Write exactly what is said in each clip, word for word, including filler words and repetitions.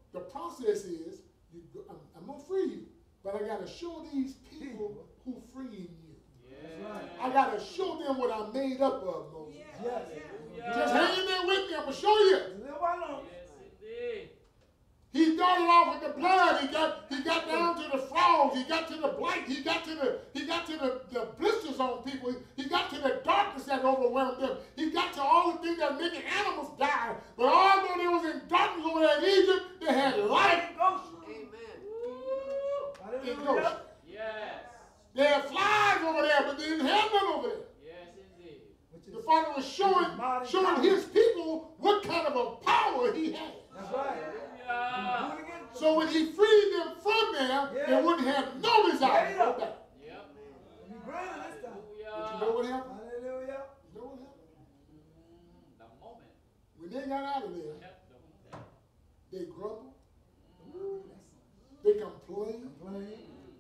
The process is, you, I'm, I'm going to free you, but I got to show these people who freeing you. That's right. I got to show them what I'm made up of, Moses. Yes. Just hang in there with me. I'm going to show you. Yes, indeed. He started off with the blood. He got he got down to the frogs. He got to the blight. He got to the he got to the, the blisters on people. He, he got to the darkness that overwhelmed them. He got to all the things that making animals die. But although they was in darkness over there in Egypt, they had light. Amen. In Goshen. Yes. They had flies over there, but they didn't have none over there. Yes, indeed. The Father was showing showing his people what kind of a power he had. That's right. Yeah. So when he freed them from there, Yeah. they wouldn't have no desire to go back. Yep. You greater this time. But you know what happened? Hallelujah. You know what happened? The moment. When they got out of there, Yep. The moment. they grumbled, they complained, Complain.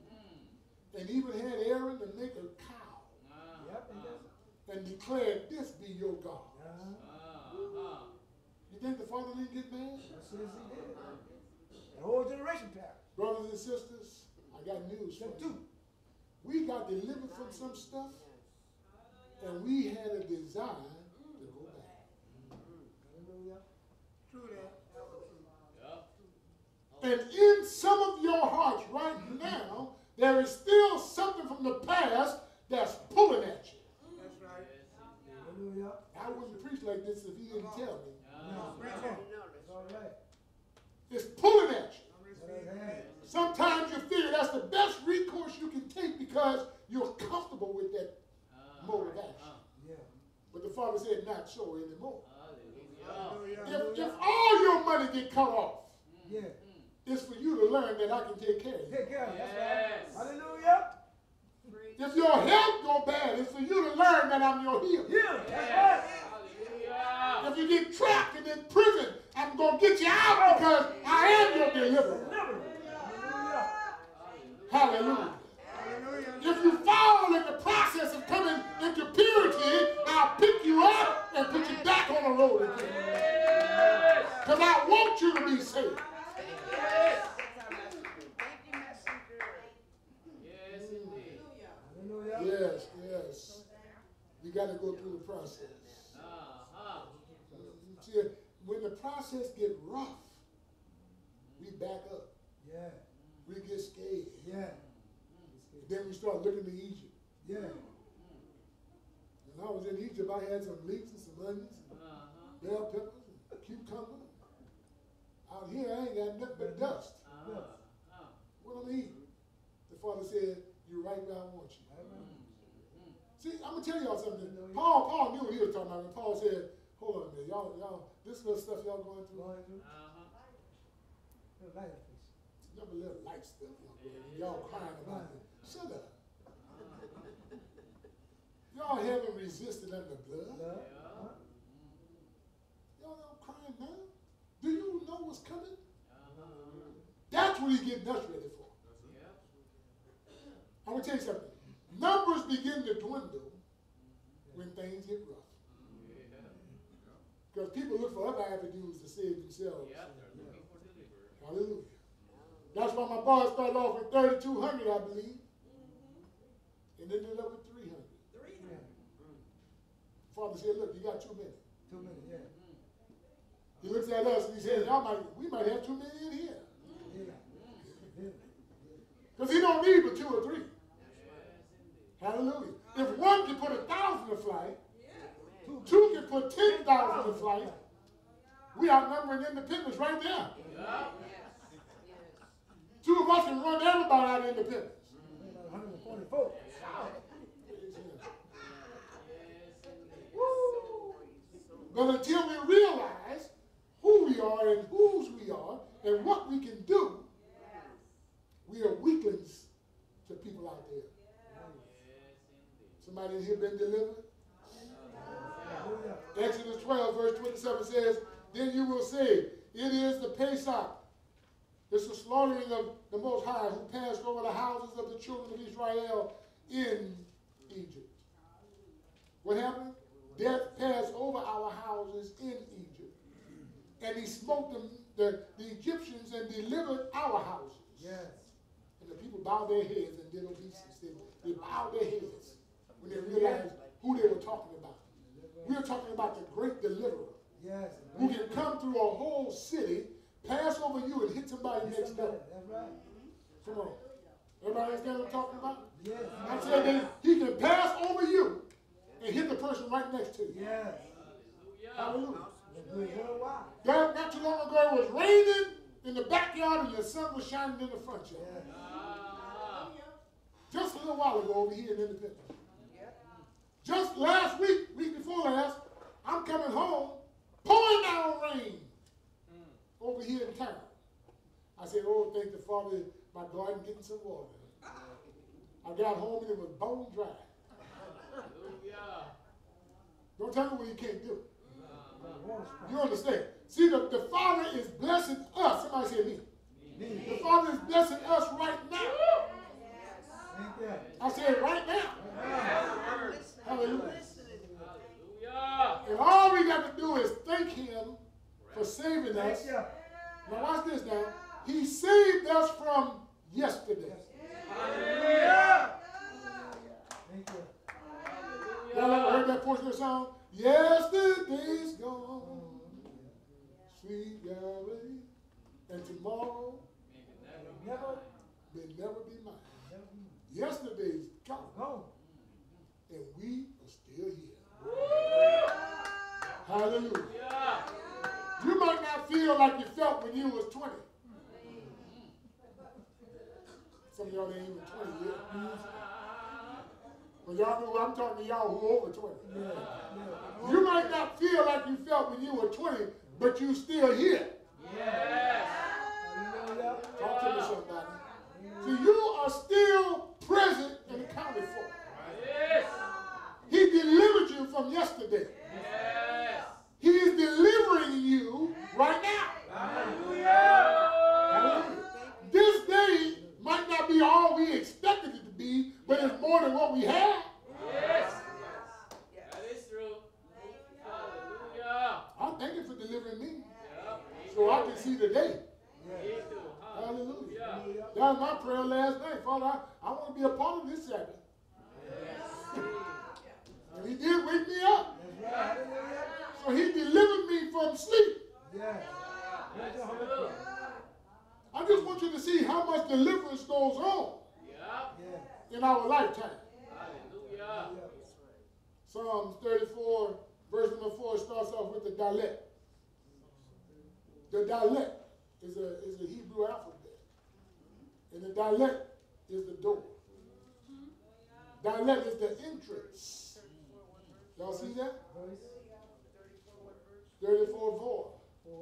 and even had Aaron to make a cow Yep. And that's and declared, "This be your God." Uh-huh. You think the Father didn't get mad? That's what he did. The whole generation passed. Brothers and sisters, I got news for Them you. too. We got delivered from some stuff, and we had a desire to go back. Hallelujah. True that. Yep. And in some of your hearts right now, there is still something from the past that's pulling at you. That's right. Yes, Hallelujah. I wouldn't preach like this if he didn't tell me. No, preach on. That's all right. It's pulling at you. Amen. Sometimes you figure that's the best recourse you can take because you're comfortable with that Uh, mode of action. uh, Yeah. But the Father said, not so anymore. Hallelujah. If, if all your money get cut off, Yeah. it's for you to learn that I can take care of you. Take care of it. That's Yes. right. Hallelujah. If your health go bad, it's for you to learn that I'm your healer. Heal. That's Yes. right. Hallelujah. If you get trapped and in prison, I'm going to get you out because I am your deliverer. Deliver. Hallelujah. Hallelujah. Hallelujah. If you fall in the process of coming into purity, I'll pick you up and put you back on the road again. Because I want you to be saved. Yes, indeed. Hallelujah. Yes, yes. You got to go through the process. Uh-huh. See, when the process get rough, we back up. Yeah. We get scared. Yeah. Then we start looking to Egypt. Yeah. When I was in Egypt, I had some leeks and some onions, and Uh-huh. bell peppers, and cucumber. Out here, I ain't got nothing but dust. Uh-huh. Uh-huh. What am I eating? The Father said, "You're right where I want you." See, I'm gonna tell y'all something. Paul, Paul knew what he was talking about. When Paul said, "Hold on a minute, y'all, y'all, this little stuff y'all going through, Going through. Uh-huh. Little light up, please. it's never little light stuff y'all going through. Y'all crying about it. Shut up. Y'all haven't resisted under blood. Love. Yeah. Huh? Y'all don't crying now. Do you know what's coming? Uh-huh. That's what he's getting us ready for. Yep. I'm gonna tell you something. Numbers begin to dwindle when things get rough. Yeah. Because people look for other avenues to save themselves. Yep. They're looking for deliverance. Hallelujah. That's why my boss started off with thirty-two hundred, I believe. And then ended up with three hundred. Yeah. Father said, "Look, you got too many." Two minutes. Yeah. He looks at us and he says, "Y'all might, we might have too many in here." Yeah. Yeah. Because he don't need but two or three. Yes, indeed. Hallelujah. If one can put a thousand to flight, Two. two can put ten thousand to flight, we outnumbering independence right there. Yep. Two of us can run everybody out of independence. one hundred forty-four. But until we realize who we are and whose we are and what we can do, we are weaklings to people out there. Somebody in here been delivered? Hallelujah. Exodus twelve, verse twenty-seven says, "Then you will say, it is the Pesach. It's the slaughtering of the Most High who passed over the houses of the children of Israel in Egypt." What happened? Death passed over our houses in Egypt. And he smote them, the, the Egyptians and delivered our houses. Yes. And the people bowed their heads and did obeisance. They, they bowed their heads when they realized who they were talking about. We are talking about the great deliverer Yes. who can come through a whole city, pass over you, and hit somebody next door. That's right. Come on. Everybody understand what I'm talking about? Yes. I said that he can pass over you and hit the person right next to you. Yes. Hallelujah. Been doing it a while. That, not too long ago, it was raining in the backyard and the sun was shining in the front yard. Yes. Just a little while ago over here in Independence. Just last week, week before last, I'm coming home, pouring down rain over here in town. I said, oh, thank the Father, my garden getting some water. I got home and it was bone dry. Don't tell me what you can't do. You understand? See, the, the Father is blessing us. Somebody say me. Me. The Father is blessing us right now. Thank you. I said right now. Hallelujah. Hallelujah. And all we got to do is thank Him for saving us. Thank you. Now watch this now. He saved us from yesterday. Hallelujah. Thank you. Y'all ever heard that portion of the song? Yesterday's gone, sweet Yahweh, and tomorrow Never. may never be mine. Never. Yesterday's gone, Go. and we are still here. Hallelujah. Yeah. You might not feel like you felt when you was twenty. Some of y'all ain't even twenty yet. But y'all know I'm talking to y'all who are over twenty. Yeah. Yeah. You might not feel like you felt when you were twenty, but you still here. Yes. Hallelujah. Talk to me, somebody. See, you are still present and accounted for. Yes. He delivered you from yesterday. Yes. He is delivering you right now. Hallelujah. Hallelujah. This day might not be all we expected it to be, but it's more than what we had. Yes. That is true. Hallelujah. I thank you for delivering me Yeah. Me so I too. can see the day. Me too. Hallelujah. Hallelujah. That was my prayer last night. Father, I, I want to be a part of this Sabbath. Yes. And He did wake me up. That's right. Hallelujah. So He delivered me from sleep. Yes. That's true. I just want you to see how much deliverance goes on Yeah. Yes. in our lifetime. Hallelujah. Psalms thirty-four, verse number four, starts off with the Dalet. The Dalet is a, is a Hebrew alphabet. And the Dalet is the door. Dalet is the entrance. Y'all see that? Verse thirty-four, four. four.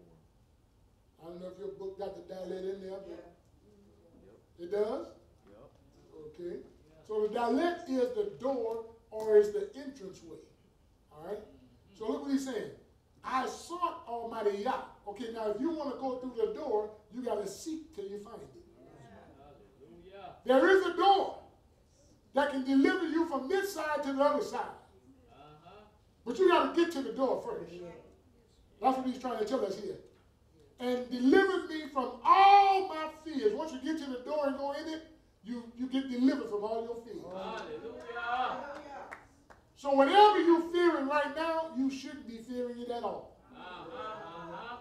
I don't know if your book got the Dalet in there, but it does? Okay. So the Dalet is the door or is the entranceway. All right? So look what he's saying. I sought Almighty Yah. Okay, now if you want to go through the door, you got to seek till you find it. Hallelujah. There is a door that can deliver you from this side to the other side. Uh-huh. But you got to get to the door first. That's what he's trying to tell us here. And delivered me from all my fears. Once you get to the door and go in it, you, you get delivered from all your fears. Hallelujah. So whatever you're fearing right now, you shouldn't be fearing it at all. Uh-huh. Uh-huh.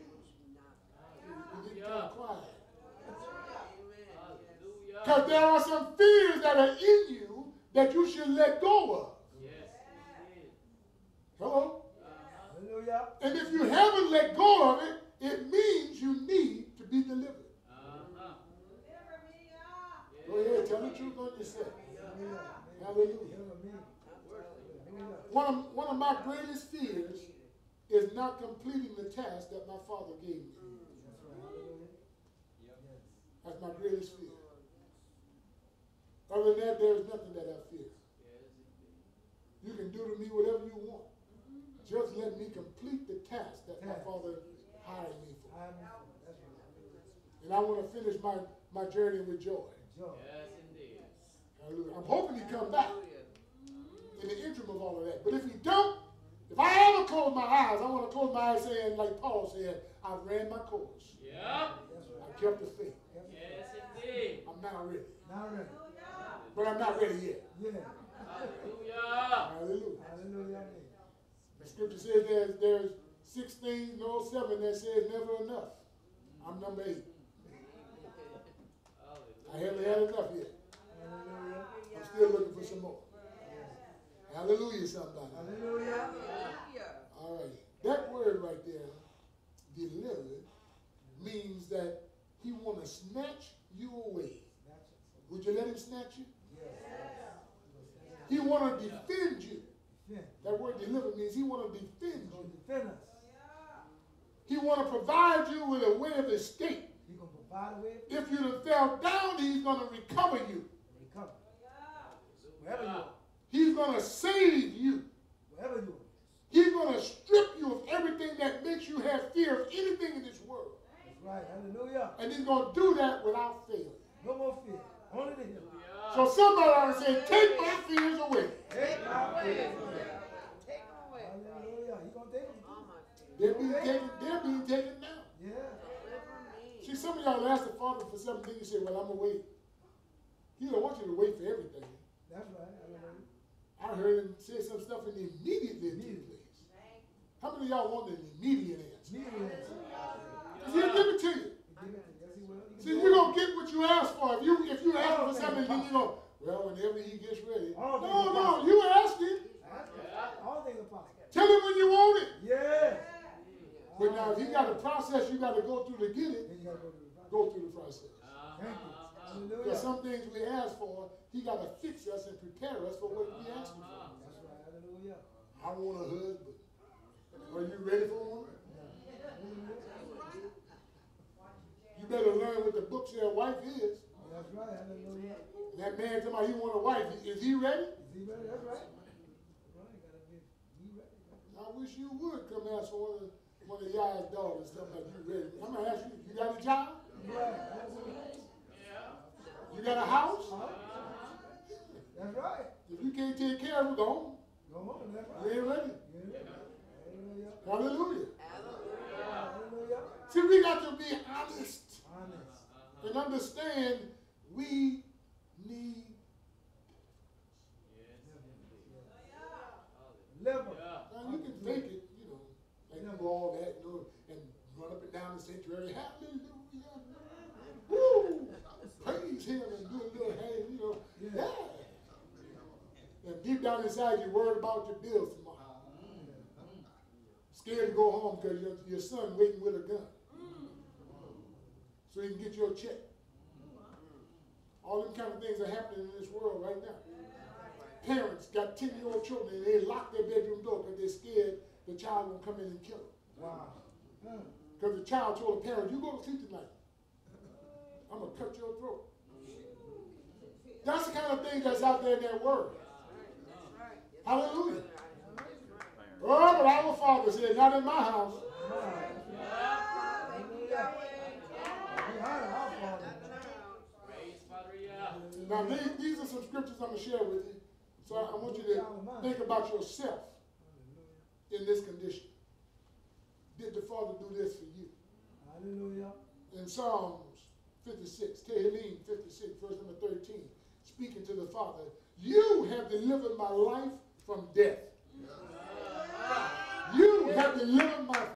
You get kind of quiet. Hallelujah. Because there are some fears that are in you that you should let go of. Yes, indeed. Hello? Uh-huh. Hallelujah. And if you haven't let go of it, it means you need to be delivered. Uh-huh. Go ahead, tell the truth on yourself. Hallelujah. One of, one of my greatest fears is not completing the task that my father gave me. That's my greatest fear. Other than that, there is nothing that I fear. You can do to me whatever you want. Just let me complete the task that my father hired me for. And I want to finish my, my journey with joy. Yes, indeed. Hallelujah. I'm hoping he come back in the interim of all of that. But if he don't, if I ever close my eyes, I want to close my eyes saying, like Paul said, I've ran my course. Yeah. That's I right. kept the faith. Yes, indeed. I'm now ready. Now ready. But I'm not ready yet. Yeah. Hallelujah. Hallelujah. Hallelujah. The scripture says there's, there's six things, no seven, that says never enough. I'm number eight. I haven't had enough yet. Hallelujah. I'm still looking for some more. Hallelujah, somebody. Hallelujah. All right. That word right there, delivered, means that he want to snatch you away. Would you let him snatch you? Yes. He want to defend you. Yeah. That word deliver means he want to defend He's going you. to defend us. He want to provide you with a way of escape. He's going to provide a way of If you done fell down, he's going to recover you. recovery. Wherever you are. He's going to save you. Wherever you are. He's going to strip you of everything that makes you have fear of anything in this world. That's right. Hallelujah. And he's going to do that without fail. No more fear. Only the hill. So somebody ought to say, take my fears away. Take my fear. Take them away. Hallelujah. He's going to take them. All my fears. They're being taken, they're being taken now. Yeah. Deliver me. See, some of y'all ask the Father for something, you say, well, I'm going to wait. He don't want you to wait for everything. That's right. Hallelujah. I heard him say some stuff and immediately it took place. How many of y'all want an immediate answer? Immediate answer. Because he'll give it to you. He give it to you. Yes, he will. He See, can you're do going to get what you ask for. If you if you ask for Oh, something, man. then you go, well, whenever he gets ready. Oh, No, man. no, you ask him. it. All things are possible. Tell him when you want it. Yeah. But now, if you got a process you got to go through to get it, Then you got to go to the process. go through the process. Thank you. Because Hallelujah. some things we ask for, he got to fix us and prepare us for what we ask him for. That's right. Hallelujah. I want a husband. Are you ready for one? You better learn what the book says a wife is. That's right. Hallelujah. That man talking about he want a wife. Is he ready? Is he ready? That's right. That's right. Gotta be. Be ready. I wish you would come ask for one of, one of y'all's daughters something like you ready. I'm going to ask you, you got a job? Right. Hallelujah. You got a house? That's right. If you can't take care of it, go home. Go home. That's You right. ain't ready. Yeah. Hallelujah. Hallelujah. Hallelujah. See, we got to be honest Honest. and understand we need. Liver. Now, you can fake it, you know, like you know, all that, you know, and run up and down the sanctuary. Hallelujah. Woo! Praise him and do a little hand, you know. Yeah. Yeah. And deep down inside, you're worried about your bills tomorrow. Scared to go home because your, your son waiting with a gun. So he can get your check. All them kind of things are happening in this world right now. Parents got ten-year-old children and they lock their bedroom door because they're scared the child will come in and kill them. Wow. Because the child told the parent, you go to sleep tonight. I'm going to cut your throat. That's the kind of thing that's out there in that word. Hallelujah. Oh, but our Father said, not in my house. Hallelujah. We honor our Father. Praise Father, yeah. Now, these, these are some scriptures I'm going to share with you. So I, I want you to think about yourself in this condition. Did the Father do this for you? Hallelujah. In Psalms fifty-six, Tehillim fifty-six, verse number thirteen, speaking to the Father, you have delivered my life from death. You have delivered my